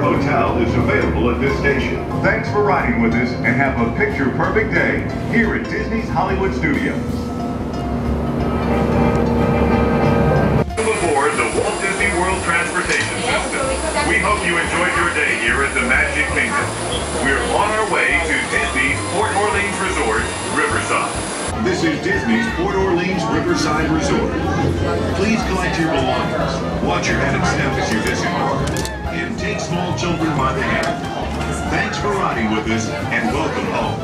hotel is available at this station. Thanks for riding with us and have a picture-perfect day here at Disney's Hollywood Studios. Aboard the Walt Disney World Transportation System. We hope you enjoyed your day here at the Magic Kingdom. We're on our way to Disney's Port Orleans Resort, Riverside. This is Disney's Port Orleans Riverside Resort. Please collect your belongings, watch your head and step as you visit, and take small children by the hand. Thanks for riding with us and welcome home.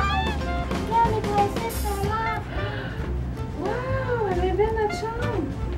Wow, ela é bem na chão.